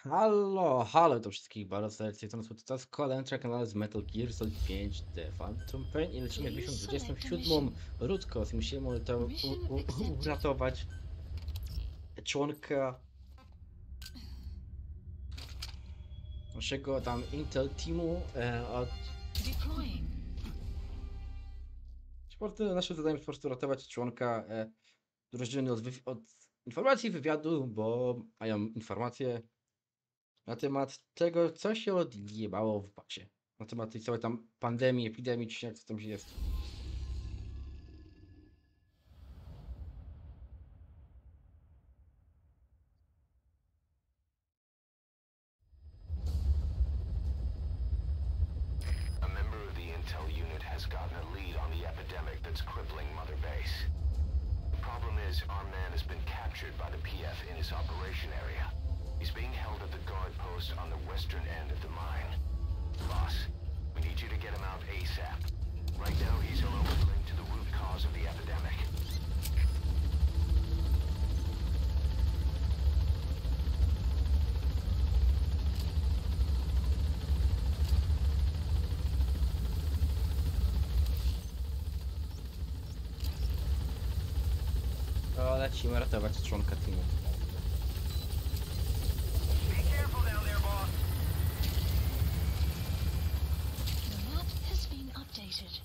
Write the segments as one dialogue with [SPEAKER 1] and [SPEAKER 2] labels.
[SPEAKER 1] Halo, halo do wszystkich bardzo serdecznie, to jest kolejny kanał z Metal Gear Solid 5 The Phantom Pain i lecimy w miesiąc 27 Rudkos i musimy to uratować członka naszego tam Intel Teamu od... Naszym zadaniem jest po prostu ratować członka drużyny od informacji wywiadu, bo mają informacje na temat tego, co się odjebało w bazie. Na temat tej całej tam pandemii, epidemii, czy jak to tam się jest.
[SPEAKER 2] A member of the intel unit has gotten a lead on the epidemic that's crippling Mother Base. The problem is, our man has been captured by the PF in his operation area. He's being held at the guard post on the western end of the mine. Boss, we need you to get him out ASAP. Right now, he's our only link to the root cause of the epidemic.
[SPEAKER 1] To lecimy ratować członka teamu.
[SPEAKER 2] Be careful down there, boss.
[SPEAKER 3] The map has been updated.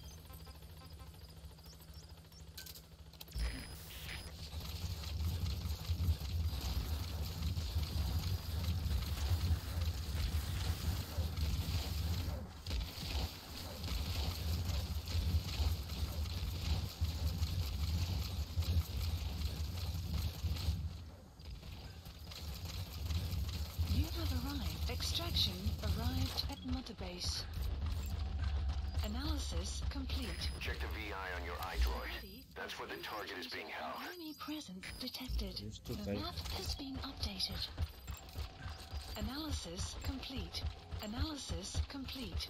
[SPEAKER 3] You have arrived. Extraction arrived at Mother Base. Analysis complete.
[SPEAKER 2] Check the VI on your iDroid. That's where the target is being held.
[SPEAKER 3] Enemy presence detected.
[SPEAKER 1] Już
[SPEAKER 3] The
[SPEAKER 1] tutaj.
[SPEAKER 3] map has been updated. Analysis complete. Analysis complete.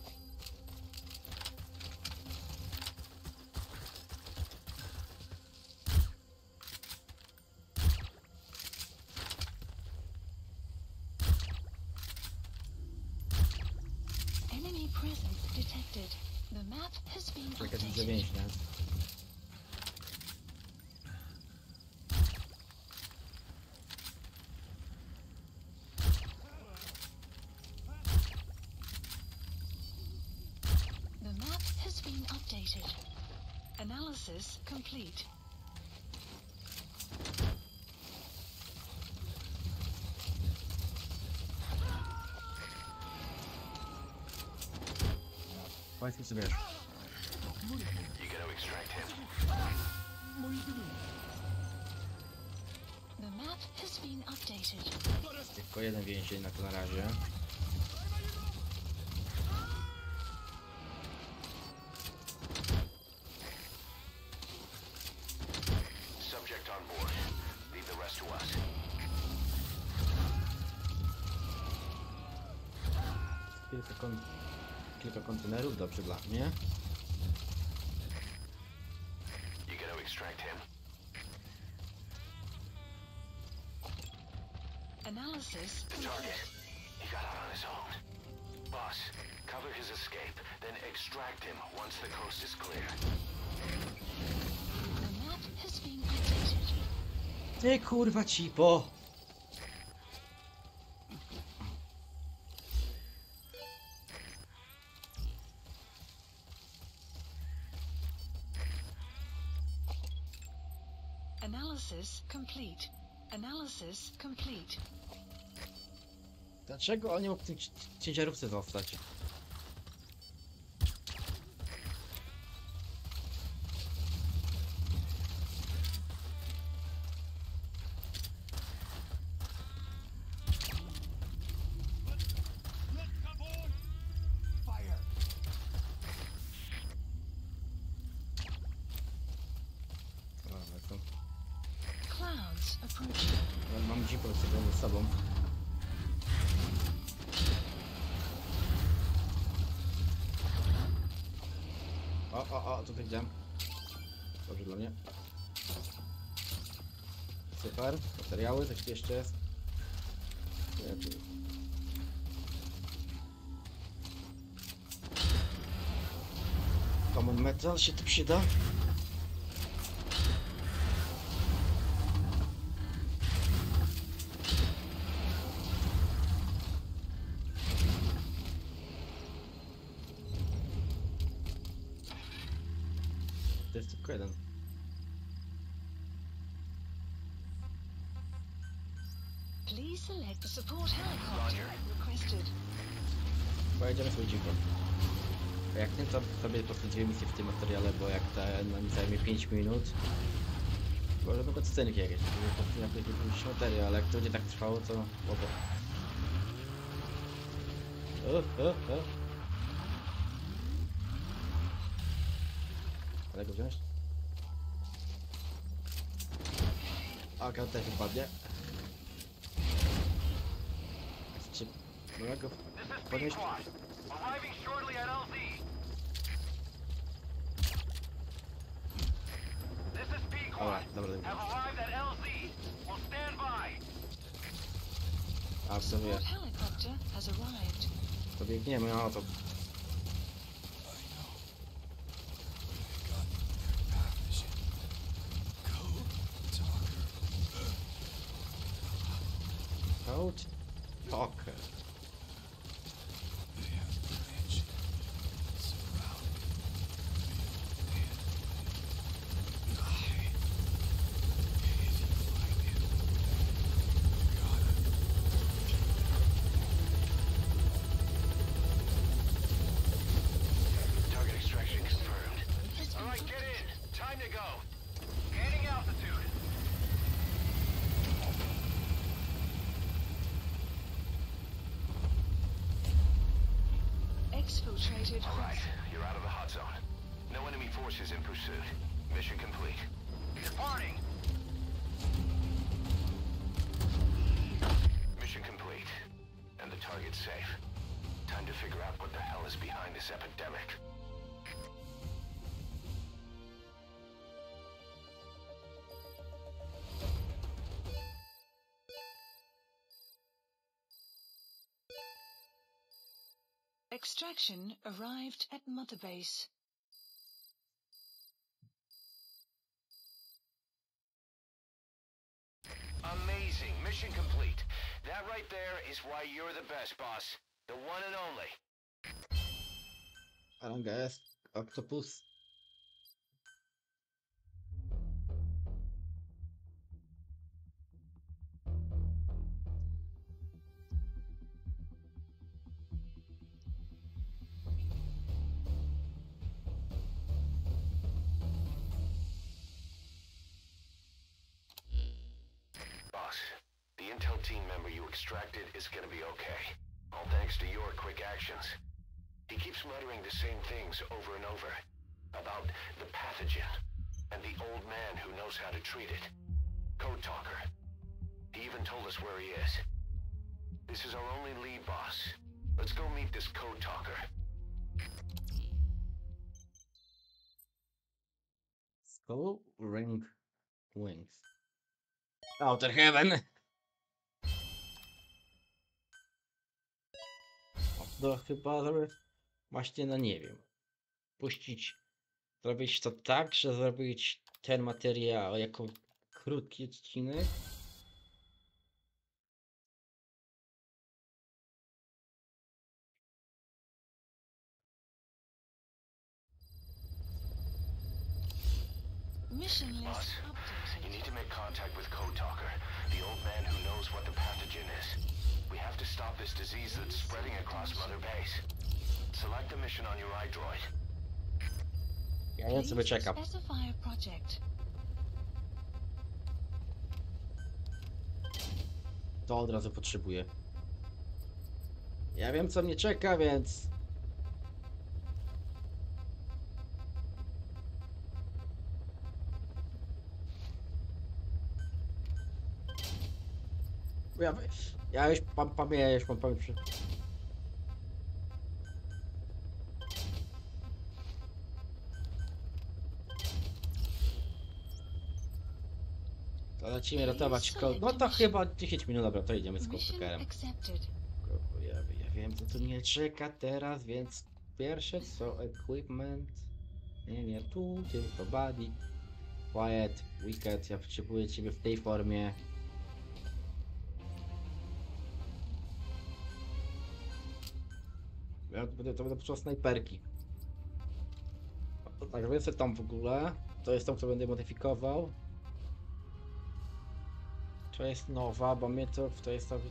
[SPEAKER 3] Enemy presence detected. The map has been
[SPEAKER 1] Jakaś widzę
[SPEAKER 3] updated.
[SPEAKER 1] więźnia.
[SPEAKER 3] The map has been updated. Analysis complete.
[SPEAKER 1] Powiedz mi sobie, wiesz.
[SPEAKER 2] You gonna extract him?
[SPEAKER 3] The map has been updated.
[SPEAKER 1] Tylko jeden więzień na to na razie.
[SPEAKER 2] Subject on board. Leave the rest to us.
[SPEAKER 1] Kilka kontenerów, dobrze dla mnie.
[SPEAKER 2] You gonna extract him?
[SPEAKER 3] Analysis
[SPEAKER 2] The
[SPEAKER 3] complete.
[SPEAKER 2] target. He got out on his own. Boss, cover his escape, then extract him once the coast is clear.
[SPEAKER 3] The map has been updated.
[SPEAKER 1] Ty kurwa cipo!
[SPEAKER 3] Analysis complete. Analysis complete.
[SPEAKER 1] Dlaczego on nie mógł w tym ciężarówce zostać? Dobra, to...
[SPEAKER 3] Clouds approaching.
[SPEAKER 1] Mam jeepa ze sobą. O, tu widziałem. Dobrze dla mnie. Super, materiały, coś tu jeszcze jest. Common Metal się tu przyda. To jest tylko jeden.
[SPEAKER 3] Please select the support helicopter requested.
[SPEAKER 1] Pojedziemy sobie dziką. A jak nie, to sobie po prostu dwie misje w tym materiale, bo jak ta nam zajmie 5 minut, może tylko scenki jakieś, żeby po prostu jakiś materiał, ale jak to będzie tak trwało, to obo. Ale go wziąć? Aka też wypadnie. Czy... No jak go podnieść?
[SPEAKER 2] Arriving shortly at LZ. This is
[SPEAKER 1] Dobra,
[SPEAKER 2] Pequod.
[SPEAKER 1] dobra,
[SPEAKER 2] Have
[SPEAKER 1] dobra.
[SPEAKER 2] arrived at LZ. Will stand by.
[SPEAKER 1] A w sumie
[SPEAKER 3] Support helicopter has arrived.
[SPEAKER 1] to biegniemy, no to... Code Talker.
[SPEAKER 2] Target extraction confirmed. All right, get in. Time to go. Gaining altitude.
[SPEAKER 3] Exfiltrated.
[SPEAKER 2] All right, you're out of the hot zone. No enemy forces in pursuit. Mission complete. Departing. Mission complete. And the target safe. Time to figure out what the hell is behind this epidemic.
[SPEAKER 3] Extraction arrived at Mother Base.
[SPEAKER 2] Amazing. Mission complete. That right there is why you're the best, boss. The one and only.
[SPEAKER 1] Ranga S, Octopus.
[SPEAKER 2] Boss, the intel team member you extracted is gonna be okay. All thanks to your quick actions. He keeps muttering the same things over and over. About the pathogen, and the old man who knows how to treat it. Code Talker. He even told us where he is. This is our only lead, boss. Let's go meet this Code Talker.
[SPEAKER 1] Skull Ring Wings. Outer Heaven! No chyba właśnie, no nie wiem. Puścić, zrobić to tak, że zrobić ten materiał jako krótki odcinek.
[SPEAKER 3] Mission list
[SPEAKER 2] Boss, you
[SPEAKER 3] updated.
[SPEAKER 2] need to make contact with Code Talker, the old man who knows what the pathogen is. We have to stop this disease that's spreading across Mother Base. Select a mission on your iDroid.
[SPEAKER 1] Ja sobie
[SPEAKER 3] Please
[SPEAKER 1] czekam.
[SPEAKER 3] specify a project.
[SPEAKER 1] To od razu potrzebuję. Ja wiem co mnie czeka, więc... Ja już mam pamięć. To lecimy ratować Cold. No to chyba 10 minut, dobra, to idziemy z Cold
[SPEAKER 3] Mission
[SPEAKER 1] Talkerem.
[SPEAKER 3] accepted.
[SPEAKER 1] Ja wiem, co tu mnie czeka teraz, więc pierwsze co equipment. Nie, tu, tylko body. Quiet, Wicked, ja potrzebuję ciebie w tej formie. To będę potrzebował snajperki. Tak, więc tam w ogóle. To jest tą, co będę modyfikował. To jest nowa, bo mnie to jest to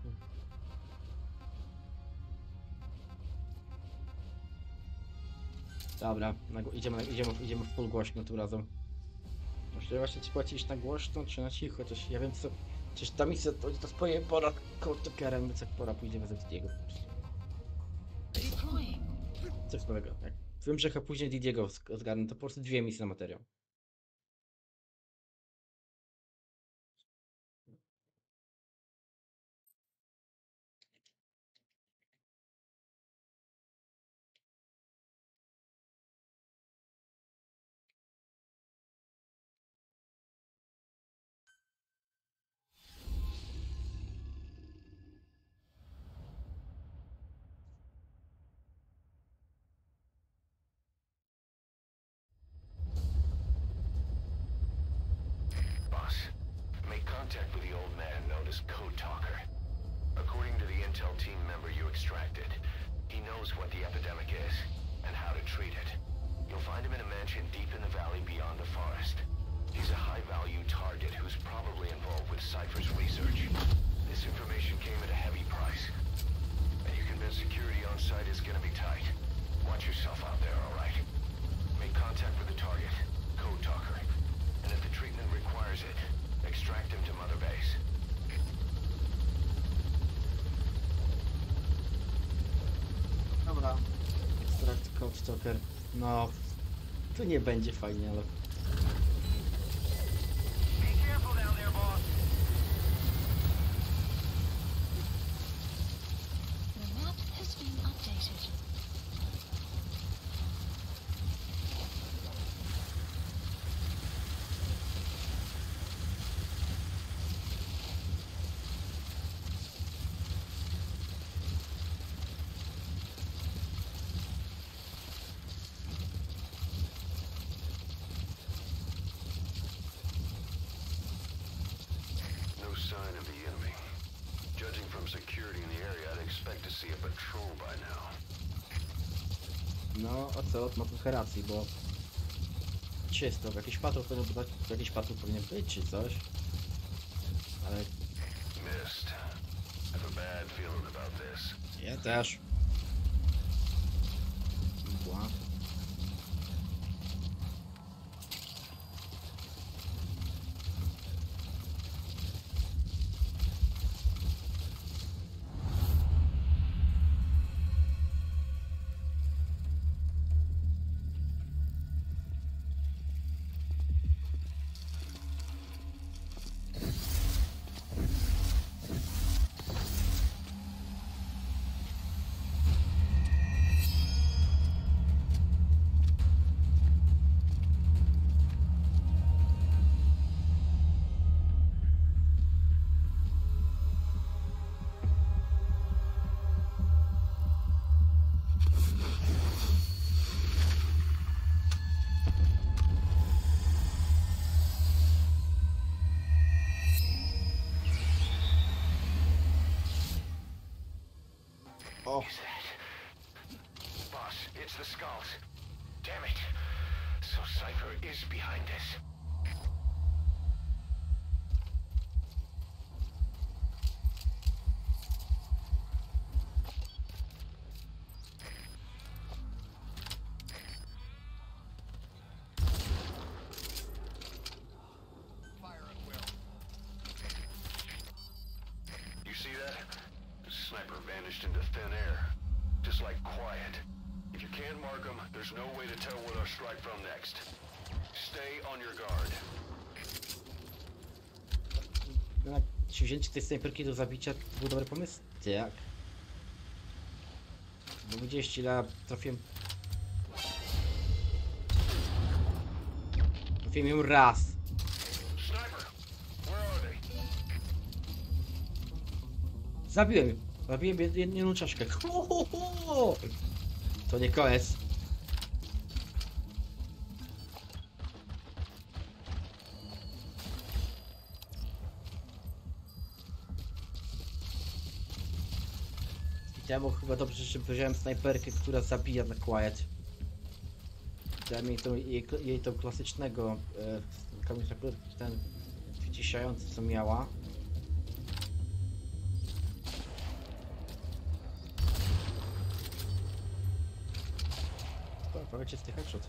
[SPEAKER 1] Dobra, idziemy w full głośno tym razem. Muszę właśnie ci płacić na głośno czy na cicho, chociaż ja wiem co. Przecież ta misja to swoje pora Cold Talkerem, więc jak pora pójdziemy za Didiego.
[SPEAKER 3] Deploying.
[SPEAKER 1] Coś nowego. Jak wiem, że chyba później Didiego zgarnę, to po prostu 2 misje na materiał.
[SPEAKER 2] Boss, make contact with the old man known as Code Talker. According to the intel team member you extracted, he knows what the epidemic is and how to treat it. You'll find him in a mansion deep in the valley beyond the forest. He's a high-value target who's probably involved with Cypher's research. This information came at a heavy price. And you convinced security on site is gonna be tight. Watch yourself out there, alright? Make contact with the target, Code Talker. And if the treatment requires it, extract him to Mother Base.
[SPEAKER 1] Dobra. Extract Cold Talker. No, to nie będzie fajnie, ale...
[SPEAKER 2] Be careful down there, boss.
[SPEAKER 3] The map has been updated.
[SPEAKER 2] No sign of the enemy. Judging from security in the area, I'd expect to see a patrol by now.
[SPEAKER 1] No, Ocelot ma trochę racji, bo... Czysto, jakiś patrol powinien być, czy coś. Ale
[SPEAKER 2] Missed. I have a bad feeling about this.
[SPEAKER 1] ja też. Mgła. O,
[SPEAKER 2] Is that... Boss, it's the skulls. Damn it. So Cypher is behind this. You see that? The sniper vanished into thin air. Just like quiet. If you can't mark them, there's no way to tell where they'll strike from next. Stay on your guard.
[SPEAKER 1] Czy wzięcie tej snajperki do zabicia to był dobry pomysł? Tak. Bo widzieliście, ile trafiłem. Trafiłem ją raz.
[SPEAKER 2] Sniper, where are
[SPEAKER 1] Zabiłem jedną czaszkę. Ho, ho, ho! To nie koniec. Ja mu chyba dobrze, że wziąłem snajperkę, która zabija na quiet. Dałem jej tą klasycznego kamień snajperki, ten wyciszający co miała. To prawie czysty headshot.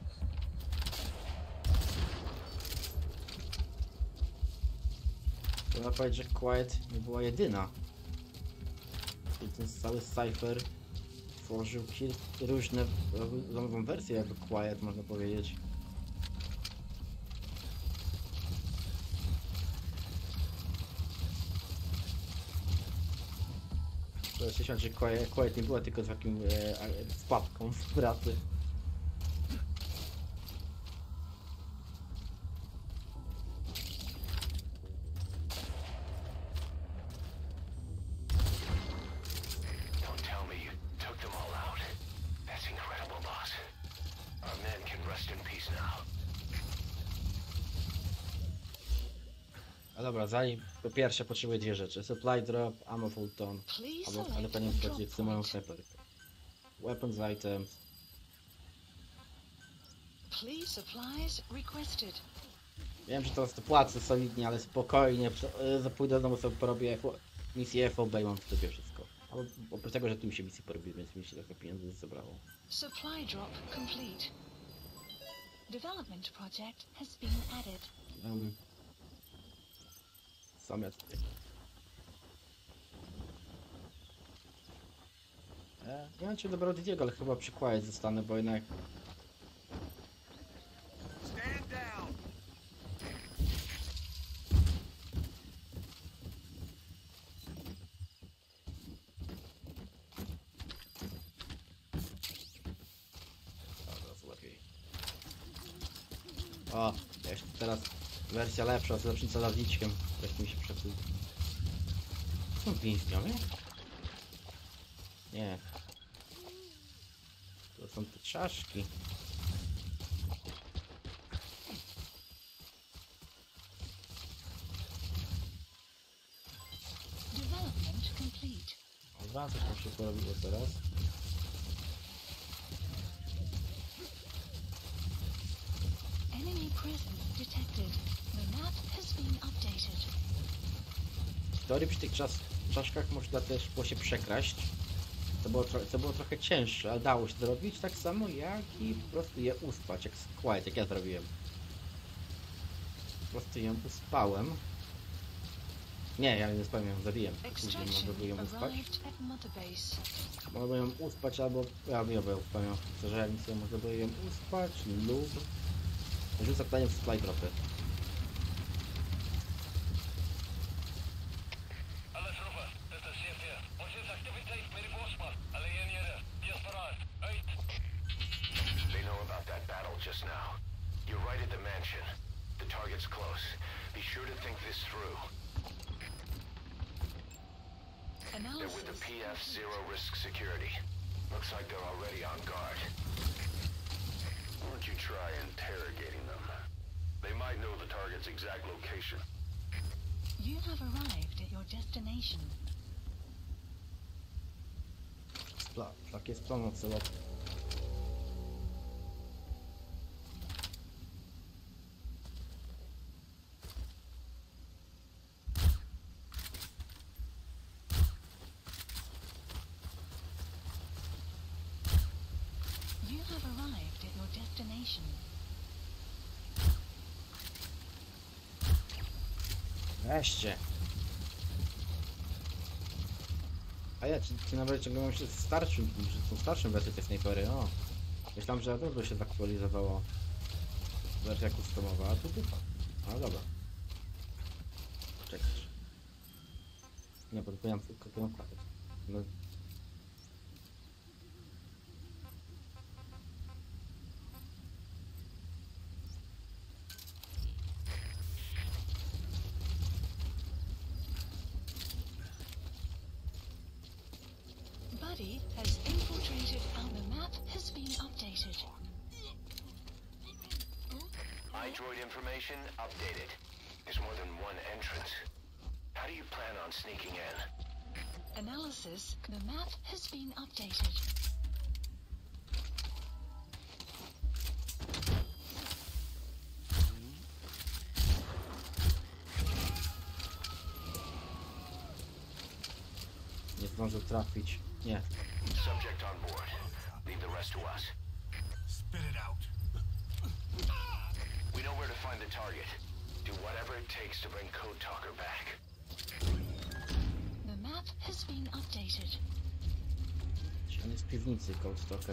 [SPEAKER 1] Trzeba powiedzieć, że Quiet nie była jedyna. I ten cały Cypher tworzył różne nową wersje jakby Quiet, można powiedzieć. Trzeba się śmiać, że Quiet nie była tylko takim wpadką w pracy.
[SPEAKER 2] Don't tell me you took them all out. That's incredible, boss. Our men can rest in peace now.
[SPEAKER 1] A dobra, zanim po pierwsze potrzebuję dwie rzeczy. Supply drop, ammo full ton.
[SPEAKER 3] Please
[SPEAKER 1] Ale
[SPEAKER 3] select
[SPEAKER 1] pewnie
[SPEAKER 3] the drop
[SPEAKER 1] chcę moją
[SPEAKER 3] point.
[SPEAKER 1] snajperkę. Weapons items.
[SPEAKER 3] Please supplies requested.
[SPEAKER 1] Wiem, że teraz to płacę solidnie, ale spokojnie. Pójdę do domu, sobie porobię misję FOB i mam w sobie wszystko. Ale oprócz tego, że tu mi się misje porobiły, więc mi się trochę pieniędzy zebrało.
[SPEAKER 3] Supply drop complete. Development project has been added.
[SPEAKER 1] Sam ja tutaj. Nie wiem, czy dobrał Didiego, ale chyba przy Quiet zostanę, bo jednak...
[SPEAKER 4] Stand down.
[SPEAKER 1] Teraz lepiej. O, jeszcze teraz wersja lepsza z lepszym celowniczkiem. Jak mi się przesuwa. Są więźniowie? Nie. To są te czaszki.
[SPEAKER 3] Development complete.
[SPEAKER 1] Dobra, coś tam się porobiło teraz.
[SPEAKER 3] Enemy presence detected. The map has been updated.
[SPEAKER 1] W teorii przy tych czaszkach można też było się przekraść. To było trochę cięższe, ale dało się zrobić tak samo jak i po prostu je uspać, jak Quiet, jak ja zrobiłem. Po prostu ją uspałem. Nie, ja nie uspałem, ją zabiłem. Później
[SPEAKER 3] Extraction
[SPEAKER 1] mogę ją uspać.
[SPEAKER 3] arrived at Mother Base.
[SPEAKER 1] Mogę ją uspać albo... Ja nie uspałem. Że misję można było ją uspać lub... Rzucę pytanie w supply dropy.
[SPEAKER 4] Alles Rufer, das ist CFR. Unsere Aktivität bei der Forsman. Alle Jängerer, jetzt bereit. Right.
[SPEAKER 2] They know about that battle just now. You're right at the mansion. The target's close. Be sure to think this through. They're with the PF Zero Risk Security. Looks like they're already on guard. Why don't you try interrogating them? They might know the target's exact location.
[SPEAKER 3] You have arrived at your destination.
[SPEAKER 1] Tak jest plan ocelot.
[SPEAKER 3] You have arrived at your destination.
[SPEAKER 1] Wreszcie. A ja ci nawet ciągnąłem się z starszym, że są starszym wersją tej snajpery, o. Myślałem, że dobrze się zaktualizowało. Wersja customowa, a tu dupa. A dobra. Czekaj. Nie, bo tylko kupiłem pakiet. No.
[SPEAKER 3] activity has infiltrated our map has been updated.
[SPEAKER 2] iDroid information updated. There's more than one entrance. How do you plan on sneaking in?
[SPEAKER 3] Analysis, the map has been updated.
[SPEAKER 1] Nie zdążył trafić. Nie.
[SPEAKER 2] Subject on board. Leave the rest to us.
[SPEAKER 4] Spit it out.
[SPEAKER 2] We know where to find the target. Do whatever it takes to bring Code Talker back.
[SPEAKER 3] The map has been updated.
[SPEAKER 1] On jest w piwnicy, Code Talker.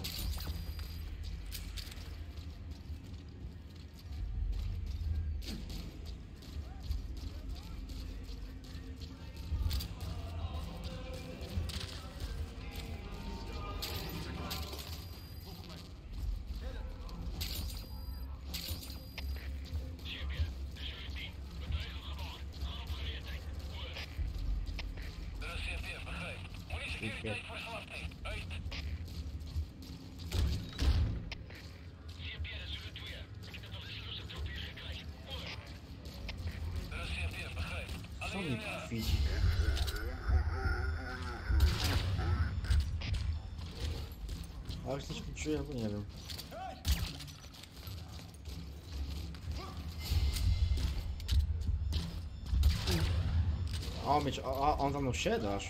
[SPEAKER 4] De CFF, begrijp. Munitie geeft tijd voor slachting. Uit. De CFF, begrijp.
[SPEAKER 1] Co mnie tu widzi? A już coś tu czuję, bo nie wiem. O, mieć, on za mną siedasz.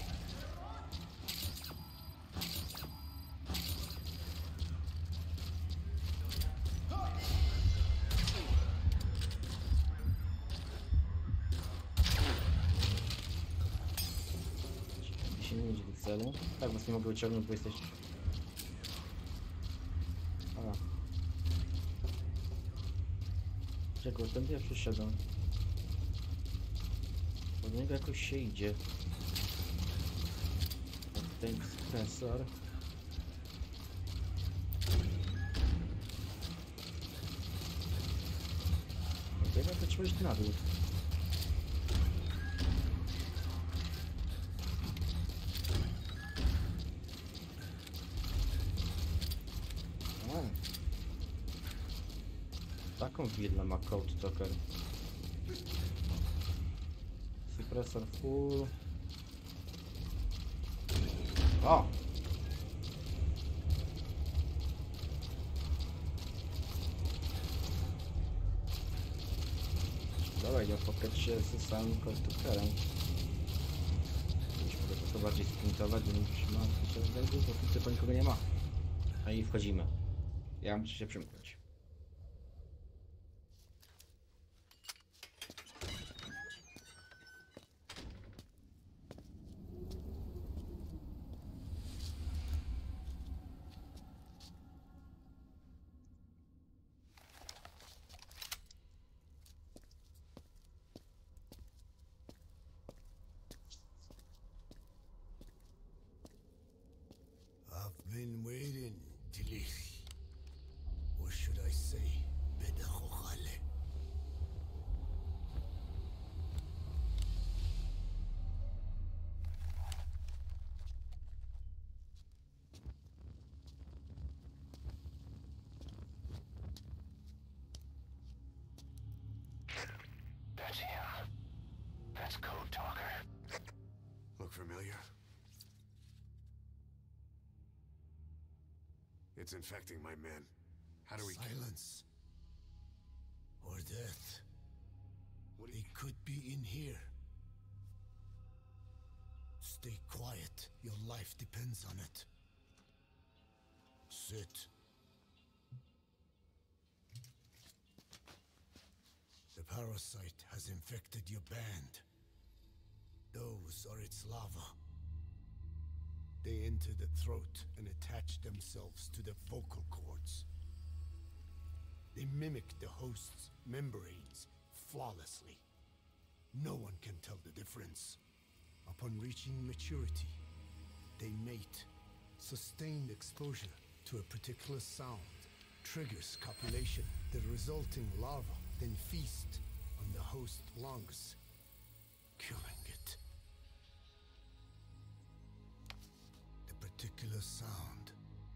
[SPEAKER 1] Się nie idzie do celu. Tak, was nie mogę wyciągnąć, bo jesteś... A. Czego, ten ja przyszedłem. Do niego jakoś się idzie. Ten sensor. Dlatego to trzeba iść na dół. Taką widlę ma Code Talker. Suppressor full. O! Dawaj, ja spotkać się z samym Code Talkerem. Już mogę trochę bardziej sprintować, nie wiem, czy mam się rozejdzie, bo tylko nikogo nie ma. A i wchodzimy. Ja muszę się przymknąć.
[SPEAKER 5] I've been waiting, Tilly. Or should I say, Bedahokhale.
[SPEAKER 2] That's him. That's Code Talker.
[SPEAKER 5] Look familiar? It's infecting my men. How do we... Silence. Or death. They could be in here. Stay quiet. Your life depends on it. Sit. The parasite has infected your band. Those are its larvae. They enter the throat and attach themselves to the vocal cords. They mimic the host's membranes flawlessly. No one can tell the difference. Upon reaching maturity, they mate. Sustained exposure to a particular sound triggers copulation. The resulting larva then feast on the host lungs, killing it. The particular sound.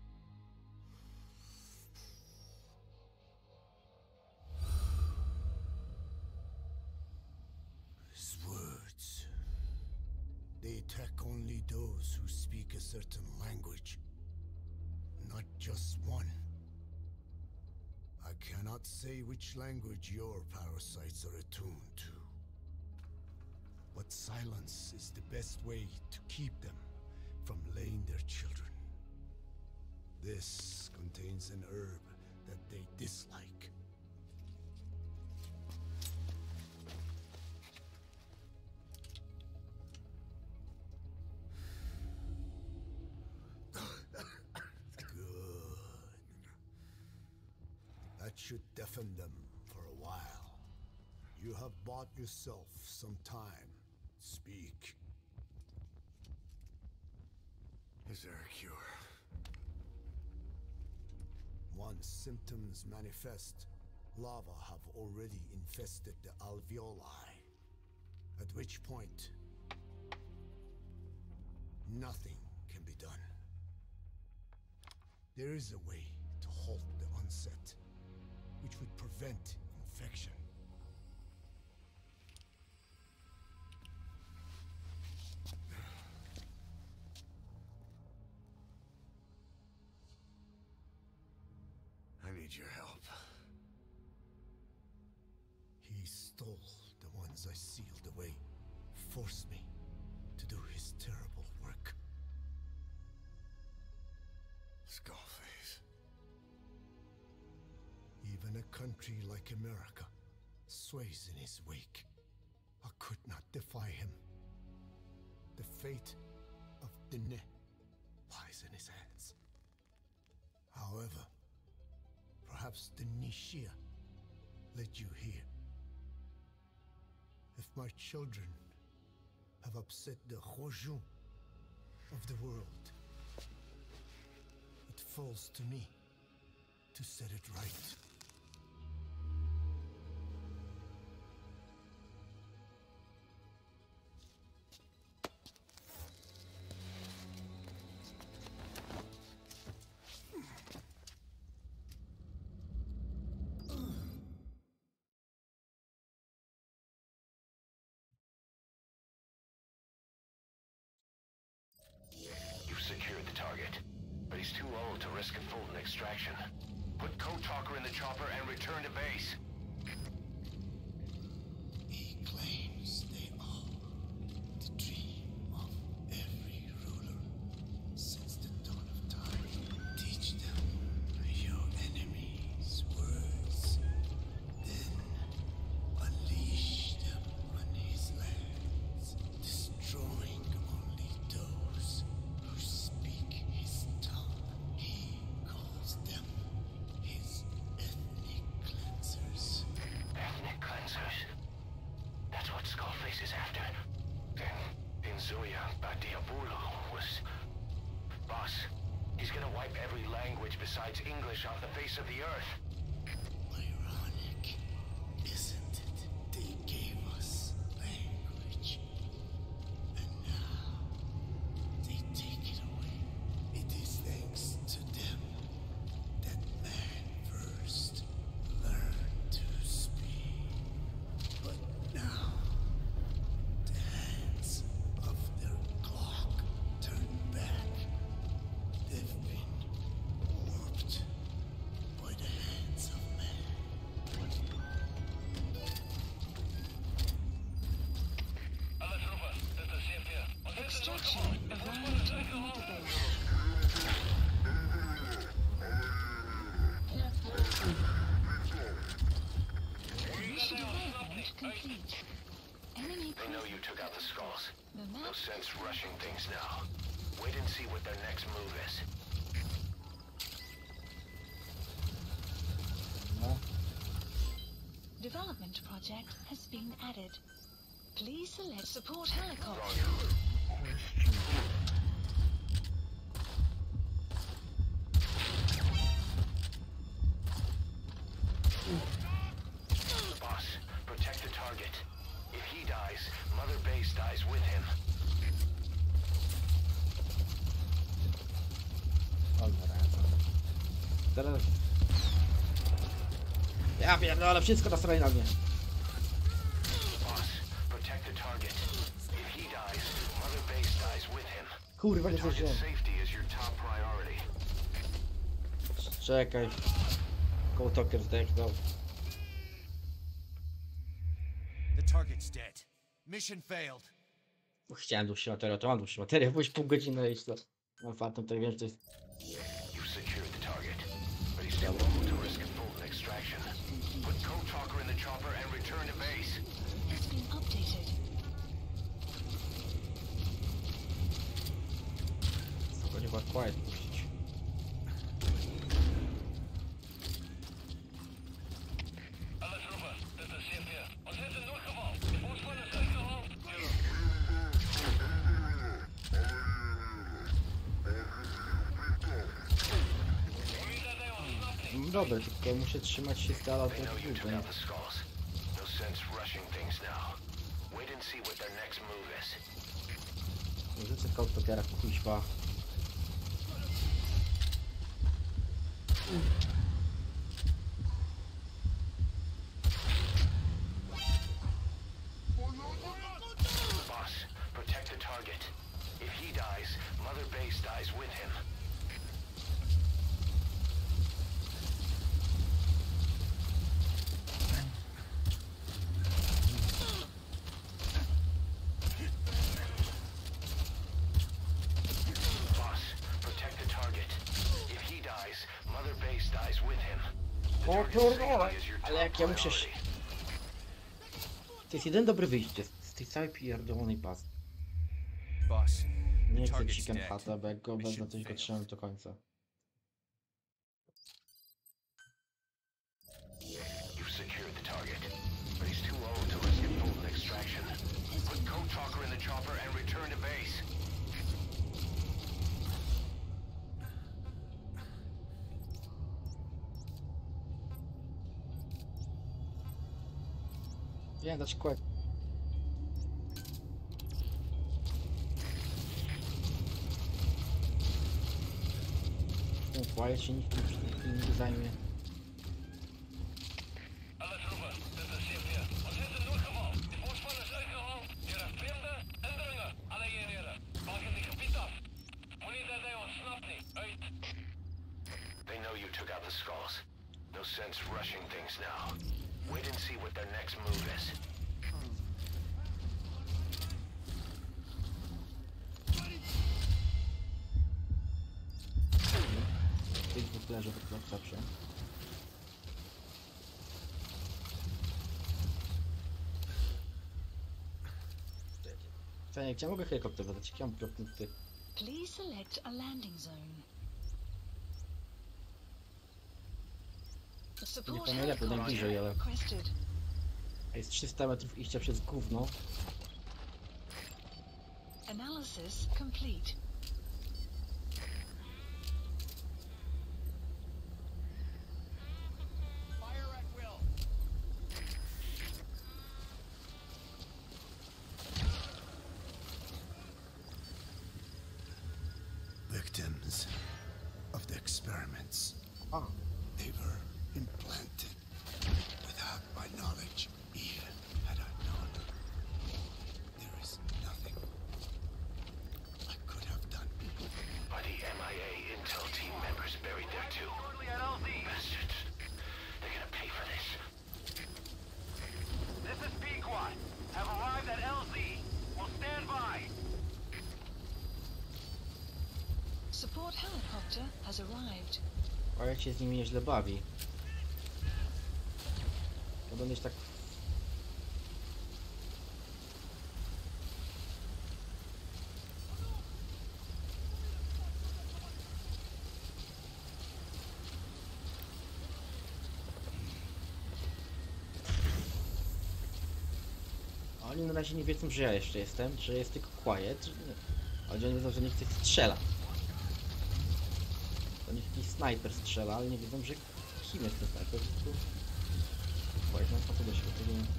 [SPEAKER 5] His words. They attack only those who speak a certain language, not just one. I cannot say which language your parasites are attuned to. But silence is the best way to keep them from laying their children. This contains an herb that they dislike. Good. That should deafen them for a while. You have bought yourself some time. Speak.
[SPEAKER 6] Is there a cure?
[SPEAKER 5] Once symptoms manifest, lava have already infested the alveoli. At which point, nothing can be done. There is a way to halt the onset, which would prevent infection.
[SPEAKER 6] I need your help.
[SPEAKER 5] He stole the ones I sealed away, forced me to do his terrible work.
[SPEAKER 6] Skullface.
[SPEAKER 5] Even a country like America sways in his wake. I could not defy him. The fate of Diné lies in his hands. However, perhaps the Nishia led you here. If my children have upset the Hojun of the world, it falls to me to set it right.
[SPEAKER 2] You've secured the target, but he's too old to risk a Fulton extraction. Put Code Talker in the chopper and return to base.
[SPEAKER 5] He claims they are the dream of every ruler since the dawn of time. Teach them your enemy's words, then unleash them on his lands, destroying only those who speak his tongue. He calls them his ethnic cleansers.
[SPEAKER 2] Ethnic cleansers? That's what Skullface is after. Then, Inzuya Badiabulu was... Boss, he's gonna wipe every language besides English off the face of the earth.
[SPEAKER 5] Ironic, isn't it? They gave us language, and now they take it away. It is thanks to them that man first learned to speak. But now, the hands of their clock turn back. They've been warped by the hands of man.
[SPEAKER 4] Alles rüber, das ist CFR. Und jetzt ist
[SPEAKER 3] Extraction arrived at Mother Base. Mission development complete. Enemy
[SPEAKER 2] They know you took out the skulls.
[SPEAKER 3] The
[SPEAKER 2] No
[SPEAKER 3] map
[SPEAKER 2] sense rushing things now. Wait and see what their next move is.
[SPEAKER 3] development project has been added. Please select support helicopter.
[SPEAKER 2] Boss, protect the target. If he dies, Mother Base dies with him.
[SPEAKER 1] Teraz... Ja pierdolę, wszystko nastroi na mnie.
[SPEAKER 2] Boss, protect the target. If he dies, Mother Base dies with him.
[SPEAKER 1] Kurwa, nie
[SPEAKER 2] Target
[SPEAKER 1] zdążyłem.
[SPEAKER 2] safety is your top priority.
[SPEAKER 1] Czekaj. Cold Talker zdechnął.
[SPEAKER 7] The target's dead. Mission failed.
[SPEAKER 1] Chciałem dłuższy materiał, to mam dłuższy materiał, byłeś pół godziny i to. Mam fatum, tak wiem, że to jest...
[SPEAKER 2] You've secured the target, but he's still low to risk a full extraction. Put Code Talker in the chopper and return to base.
[SPEAKER 3] Has been updated.
[SPEAKER 1] Spokojnie, chyba quiet puścić.
[SPEAKER 4] Alles Rufer, dit is CP. Ons het 'n noodgeval. Die voorspan is uitgehaal.
[SPEAKER 1] Dobra, tylko muszę trzymać się z dala od
[SPEAKER 2] They know you
[SPEAKER 1] tego.
[SPEAKER 2] took out the skulls. No sense rushing things now. Wait and see what their next move is.
[SPEAKER 1] Rzucę Cold Talkera, kuźwa.
[SPEAKER 2] Boss, protect the target. If he dies, Mother Base dies with him. Boss, protect the target. If he dies, Mother Base dies with him. The
[SPEAKER 1] O
[SPEAKER 2] target's
[SPEAKER 1] kurwa,
[SPEAKER 2] safety is your
[SPEAKER 1] ale
[SPEAKER 2] top
[SPEAKER 1] jak ja muszę...
[SPEAKER 2] priority.
[SPEAKER 1] To jest jeden dobry wyjście z tej całej pierdolonej pasy.
[SPEAKER 7] Boss,
[SPEAKER 1] Nie chcę
[SPEAKER 7] target's
[SPEAKER 1] chicken
[SPEAKER 7] dead.
[SPEAKER 1] hata, bo jak go wezmę,
[SPEAKER 7] Mission
[SPEAKER 1] to go
[SPEAKER 7] failed.
[SPEAKER 1] trzymam do końca.
[SPEAKER 2] You've secured the target, but he's too low to risk a full extraction. Put Code Talker in the chopper and return to base.
[SPEAKER 1] Nie, dać kłek. No, quiet się nikt nie zajmie.
[SPEAKER 4] Alles Rufer, dit is CP. Ons het 'n noodgeval. Die voorspan is uitgehaal deur 'n vreemde indringer. Alle eenhede, maak in die gebied af. Moenie dat hy ontsnap nie. Uit.
[SPEAKER 2] They know you took out the skulls. No sense rushing things now. Wait and see what their next move is.
[SPEAKER 1] Tych dwóch leży pod zawsze. Fajnie, gdzie mogę helikopter dodać? Jakie mam punkty?
[SPEAKER 3] Please select a landing zone. The support
[SPEAKER 1] Nie najlepiej,
[SPEAKER 3] helicopter
[SPEAKER 1] najbliżej, ale...
[SPEAKER 3] requested.
[SPEAKER 1] A jest 300 metrów iścia przez gówno.
[SPEAKER 3] Analysis complete.
[SPEAKER 5] Victims of the experiments.
[SPEAKER 1] A,
[SPEAKER 5] They were implanted without my knowledge, even had I known. There is nothing I could have done.
[SPEAKER 2] Are the MIA intel team members buried there too? Bastards. They're gonna pay for this.
[SPEAKER 4] This is Pequod. Have arrived at LZ. Will stand by.
[SPEAKER 3] Support helicopter has arrived.
[SPEAKER 1] a jak się z nimi nieźle bawi. To będę tak... Oni na razie nie wiedzą, że ja jeszcze jestem, że jest tylko quiet, że nie. Ale oni wiedzą, że nikt ich strzela. To niech jakiś snajper strzela, ale nie wiedzą, że kim jest ten snajper. Po prostu... Quiet, no co do siebie, to nie...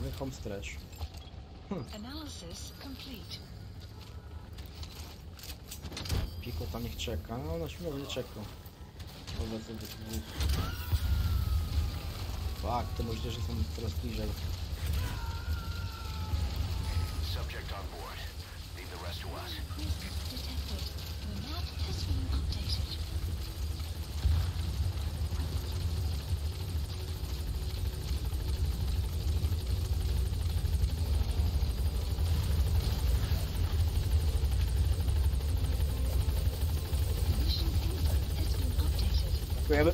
[SPEAKER 1] Mamy home stretch.
[SPEAKER 3] Analysis complete.
[SPEAKER 1] Piko tam niech czeka. No, no śmiało nie czeka. Dobra, co do dwóch. Fuck, te moździerze są coraz bliżej.
[SPEAKER 2] Subject on board. Leave the rest to us.
[SPEAKER 3] Presence detected. The map has been updated. Mission info has been updated.
[SPEAKER 1] Dziękujemy.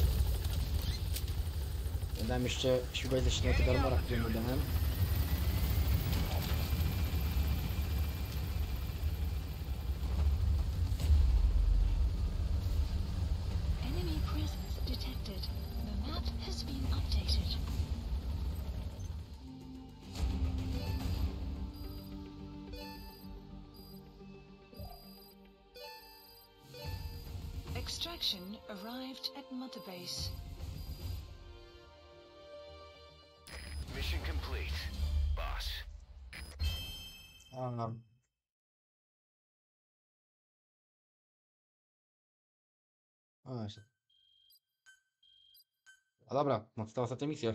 [SPEAKER 1] Ja dałem jeszcze śrubę ze śniegu armora, który mu dałem.
[SPEAKER 3] Enemy presence detected. The map has been updated. Extraction arrived at Mother Base.
[SPEAKER 2] Mission complete, boss.
[SPEAKER 1] A, właśnie. A dobra, no to ostatnia misja.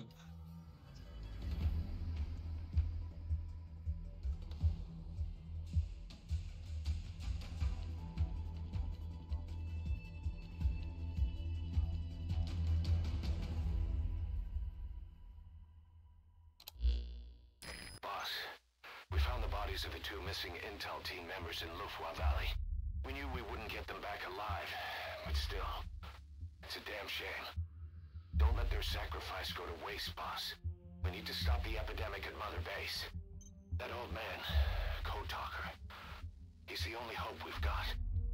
[SPEAKER 2] Boss, we found the bodies of the two missing Intel team members in Lufwa Valley. We knew we wouldn't get them back alive, but still, it's a damn shame. Don't let their sacrifice go to waste, boss. We need to stop the epidemic at Mother Base. That old man, Code Talker, he's the only hope we've got.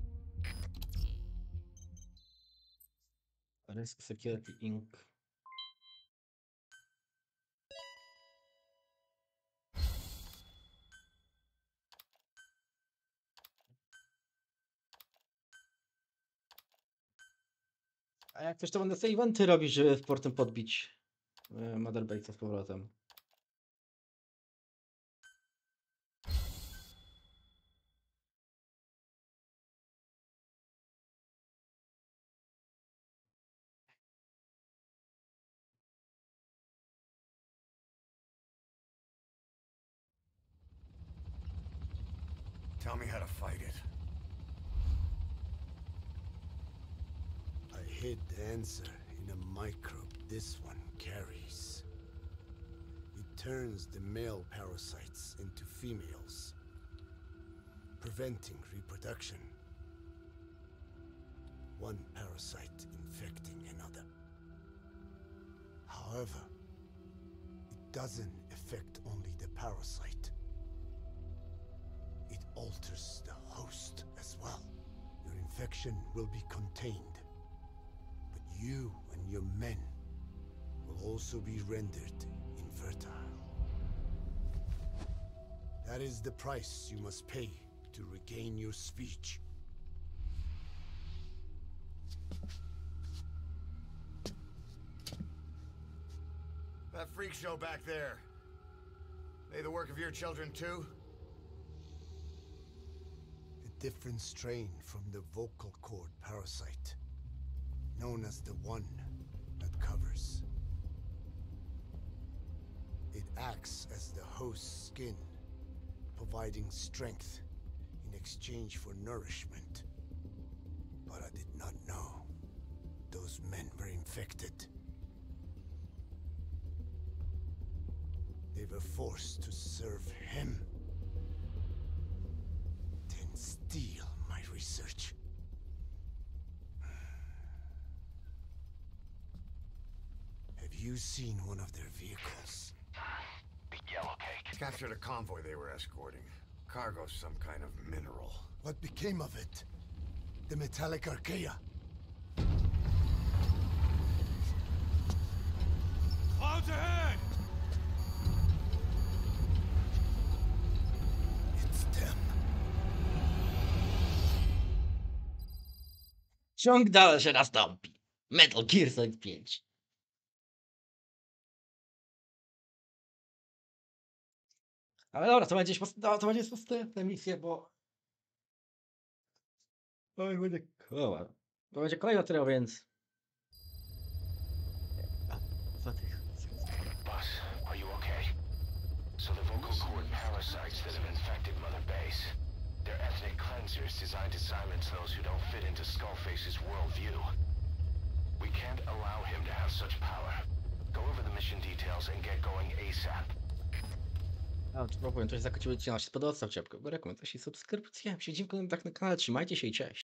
[SPEAKER 1] Risk Security Inc. A jak też to będę sobie eventy robić, żeby w portem podbić Mother Base'a z powrotem.
[SPEAKER 6] Tell me how to fight it.
[SPEAKER 5] I hid the answer in a microbe this one carries. It turns the male parasites into females, preventing reproduction. One parasite infecting another. However, it doesn't affect only the parasite. It alters the host as well. Your infection will be contained, but you and your men will also be rendered infertile. That is the price you must pay to regain your speech.
[SPEAKER 6] That freak show back there. They the work of your children too?
[SPEAKER 5] A different strain from the vocal cord parasite, known as the one that covers. It acts as the host's skin, providing strength in exchange for nourishment. But I did not know those men were infected. They were forced to serve him, then steal my research. Have you seen one of their vehicles?
[SPEAKER 2] The Yellow Cake.
[SPEAKER 6] Captured a convoy they were escorting. Cargo, some kind of mineral.
[SPEAKER 5] What became of it? The metallic archaea?
[SPEAKER 7] Clouds ahead!
[SPEAKER 5] It's them.
[SPEAKER 1] Ciąg dalszy nastąpi. Metal Gear Solid 5. Ale dobra, to będzie, to będzie następna misja, bo... Oj, będzie koła. To będzie kolejny materiał, więc... Za tych...
[SPEAKER 2] Boss, are you okay? So the vocal cord parasites that have infected Mother Base. They're ethnic cleansers designed to silence those who don't fit into Skullface's worldview. We can't allow him to have such power. Go over the mission details and get going ASAP.
[SPEAKER 1] A, czy powiem, coś zakociło, ci się spodobał, stawcie łapkę w górę, komentarz i subskrypcję. Siedzimy tak na kanale, trzymajcie się i cześć.